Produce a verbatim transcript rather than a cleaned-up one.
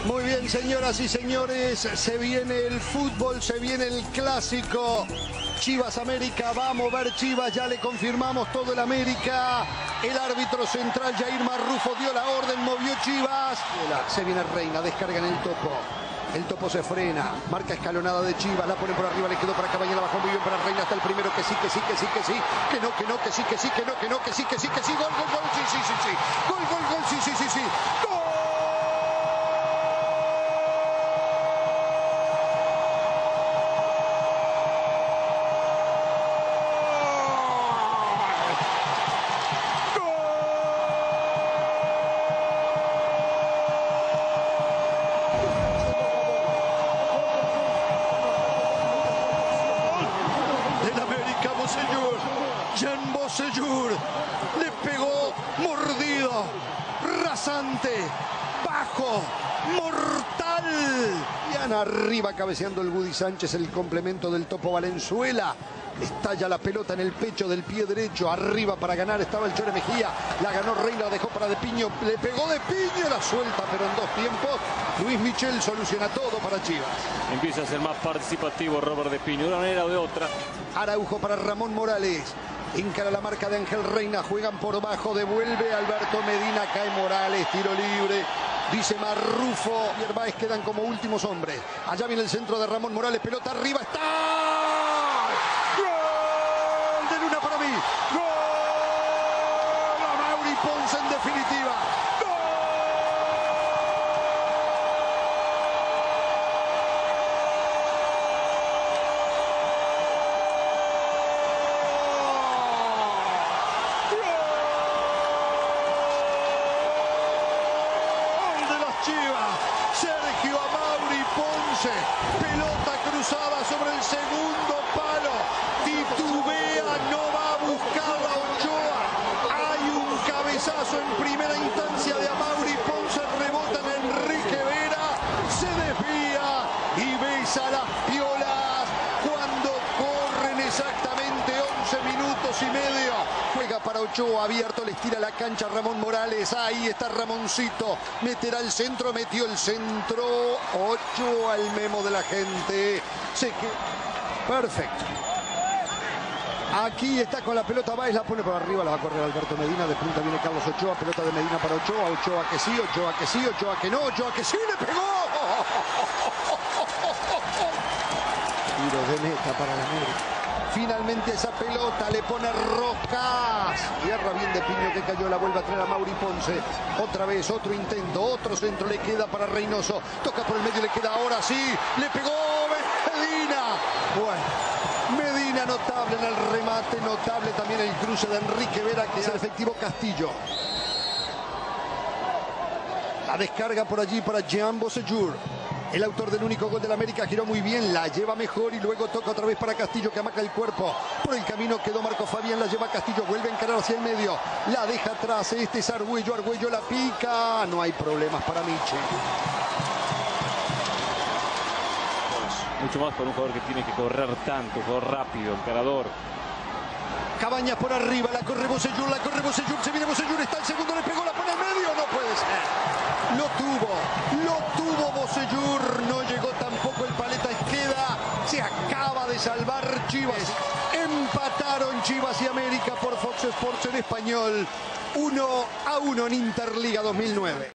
Muy bien, señoras y señores, se viene el fútbol, se viene el clásico. Chivas América, va a mover Chivas, ya le confirmamos todo el América. El árbitro central Jair Marrufo dio la orden, movió Chivas. Se viene Reina, descarga en el topo. El topo se frena, marca escalonada de Chivas, la pone por arriba, le quedó para Cabaña, la bajó muy bien para Reina, hasta el primero que sí, que sí, que sí, que sí, que no, que no, que sí, que sí, que no, que no, que sí, que sí, que sí, gol, gol, gol, sí, sí, sí, sí, gol, gol, gol, sí, sí, sí, sí, gol. Jean Bosellur le pegó mordido, rasante, bajo, mortal. Y arriba cabeceando el Buddy Sánchez, el complemento del Topo Valenzuela. Estalla la pelota en el pecho del pie derecho, arriba para ganar estaba el Chore Mejía, la ganó Reina, la dejó para De Piño, le pegó De Piño, la suelta, pero en dos tiempos Luis Michel soluciona todo para Chivas. Empieza a ser más participativo Robert De Piño, de una manera o de otra. Araujo para Ramón Morales, encara la marca de Ángel Reina, juegan por bajo, devuelve Alberto Medina, cae Morales, tiro libre. Dice Marrufo, y Herváez quedan como últimos hombres. Allá viene el centro de Ramón Morales, pelota arriba, está. ¡Gol de Luna para mí! ¡Gol! A Mauri Ponce en definitiva. Chivas, Sergio Amauri Ponce, pelota cruzada sobre el segundo palo, titubea, no va a buscar a Ochoa, hay un cabezazo en primera instancia de Amauri Ponce, rebota en Enrique Vera, se desvía y besa las piolas cuando corren exactamente once minutos y medio. Juega para Ochoa, abierto, le estira la cancha Ramón Morales, ahí está Ramoncito, meterá el centro, metió el centro, Ochoa, el memo de la gente, se que... perfecto. Aquí está con la pelota, Báez la pone por arriba, la va a correr Alberto Medina, de punta viene Carlos Ochoa, pelota de Medina para Ochoa, Ochoa que sí, Ochoa que sí, Ochoa que no, Ochoa que sí, le pegó. Tiro de meta para la América. Finalmente esa pelota le pone Rocas. Tierra bien de Piño que cayó, la vuelve a traer a Mauri Ponce. Otra vez, otro intento, otro centro le queda para Reynoso. Toca por el medio, le queda ahora sí. Le pegó Medina. Bueno, Medina notable en el remate, notable también el cruce de Enrique Vera, que es el efectivo Castillo. La descarga por allí para Jean Bosellur. El autor del único gol del América giró muy bien, la lleva mejor y luego toca otra vez para Castillo que amaca el cuerpo. Por el camino quedó Marco Fabián, la lleva Castillo, vuelve a encarar hacia el medio. La deja atrás, este es Argüello, Argüello la pica. No hay problemas para Miche. Mucho más por un jugador que tiene que correr tanto, un jugador rápido, encarador. Cabañas por arriba, la corre Bosellur, la corre Bosellur, se viene Bosellur, está el segundo, le pegó, la pone al medio, no puede ser. Lo tuvo, lo tuvo Bosellur, no llegó tampoco el paleta Esqueda, se acaba de salvar Chivas. Empataron Chivas y América por Fox Sports en español, uno a uno en Interliga dos mil nueve.